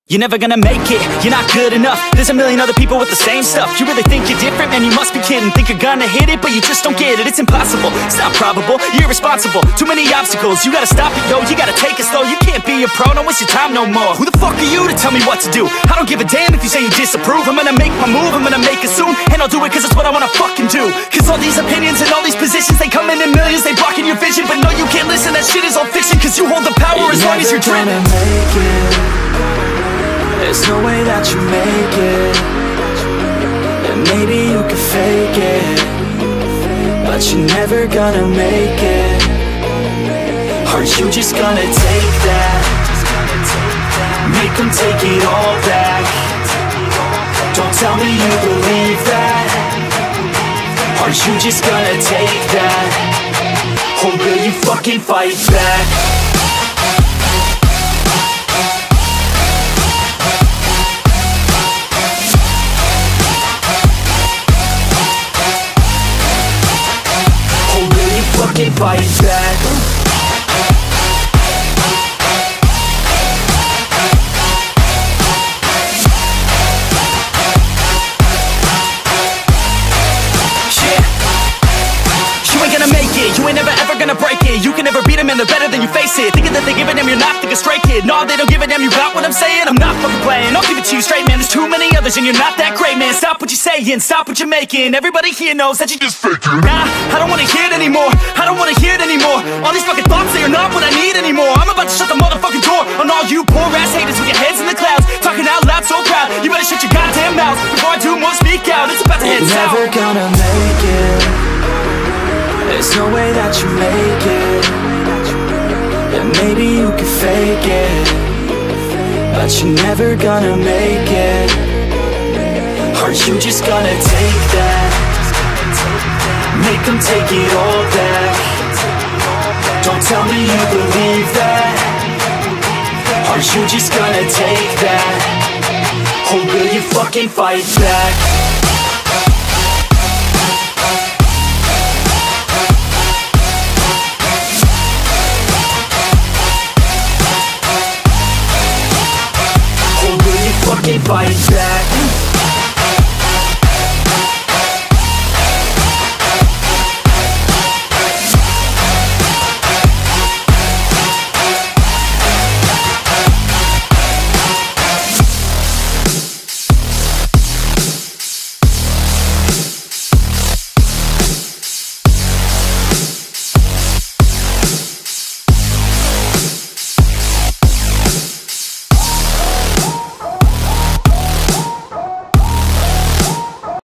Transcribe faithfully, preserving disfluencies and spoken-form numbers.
You're never gonna make it, you're not good enough. There's a million other people with the same stuff. You really think you're different? Man, you must be kidding. Think you're gonna hit it, but you just don't get it. It's impossible, it's not probable, you're irresponsible. Too many obstacles, you gotta stop it, yo. You gotta take it slow, you can't be a pro. Don't waste your time no more. Who the fuck are you to tell me what to do? I don't give a damn if you say you disapprove. I'm gonna make my move, I'm gonna make it soon. And I'll do it cause it's what I wanna fucking do. Cause all these opinions and all these positions, they come in in millions, they blocking your vision. But no, you can't listen, that shit is all fiction. Cause you hold the power you're as long as you're dreaming. There's no way that you make it. And maybe you can fake it, but you're never gonna make it. Aren't you just gonna take that? Make them take it all back. Don't tell me you believe that. Aren't you just gonna take that? Or will you fucking fight back? Fucking fight back. Yeah. You ain't gonna make it, you ain't never ever gonna break it. You can never beat them and they're better than you face it. Thinking that they give a damn, you're not, think a straight kid. No, they don't give a damn, you got what I'm saying? I'm not fucking playing, I'll give it to you straight, man. There's too many others and you're not that great, man. Stop what you're saying, stop what you're making. Everybody here knows that you just faking. Nah, I don't wanna hear it anymore, I don't wanna hear it anymore. All these fucking thoughts, they are not what I need anymore. I'm about to shut the motherfucking door on all you poor ass haters with your heads in the clouds, talking out loud so proud. You better shut your goddamn mouth before I do more, speak out. It's about to head south. You're never gonna make it. There's no way that you make it. And maybe you can fake it, but you're never gonna make it. Aren't you just gonna take that? Make them take it all back. Don't tell me you believe that. Aren't you just gonna take that? Or will you fucking fight back? Fight